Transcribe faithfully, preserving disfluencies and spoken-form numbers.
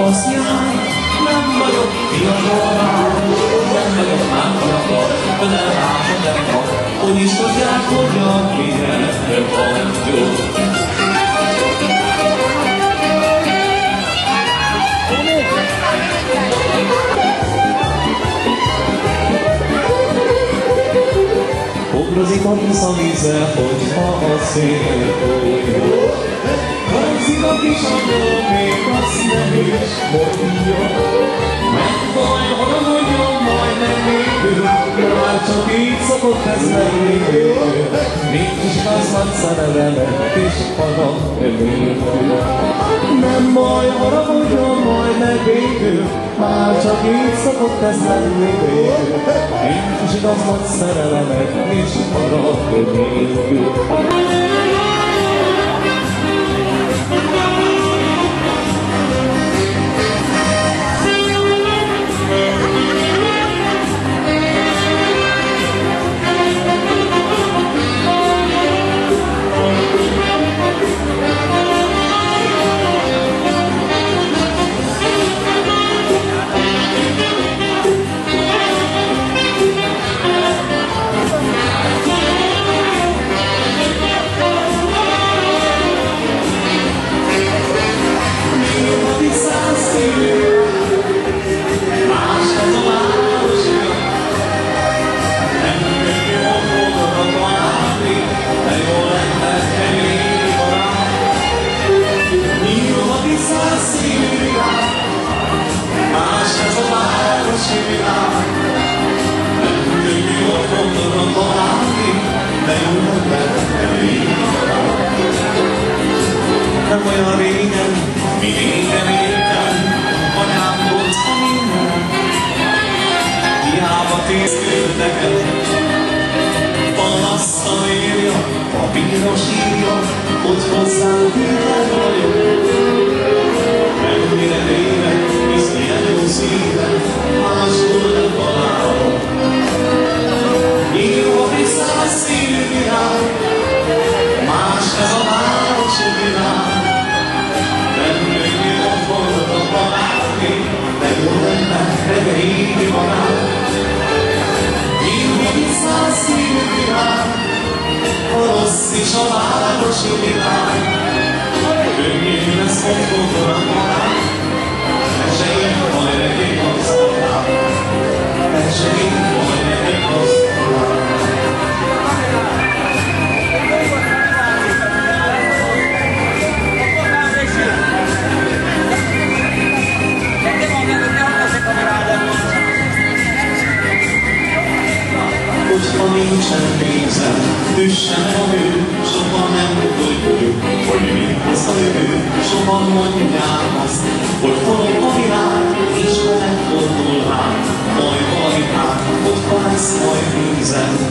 azt jár, nem vagyok fiatal, nem vagyok már fiatal, de rámodnak, hogy is tudják, hogy a mindenre vagyok. Ogrozik a visz a vízzel, hogyha a szél folyó. Hangzik a kis angyal, még azt nem is mondja. Megbaj, haragudjon, majd nem végül, már csak így szokott ez lenni végül. Nincs is az nagy szerelemet, és harag nélkül. Nem baj, haragudjon, majd nem végül, már csak így szokott ez lenni végül. Nincs is igaz nagy szerelemet, és harag nélkül. Nem olyan régen, mi régen éltem, anyám volt a minden. Hiába tészkült neked, panasztal írja, papíros írja, hogy hozzám hűtlen vagyok. Mennyire élek, hisz ilyen jó szívem, máshol nem találom. Írva vissza a szívvilág, más ez a városi világ. De jó lenne, de régi barát. Írva vissza a szívvilág, a rossz is a városi világ. Könnyű lesz otthon a barát, esélyem majd nekik azt talál. Esélyem majd nekik azt talál. Hogyha nincsen pénzem, üssen a hő, soha nem tudjuk, hogy mi lesz a jövő. Soha mondják azt, hogy forog a világ, és ha megfordul rám, majd valami hát, hogyha lesz majd pénzem.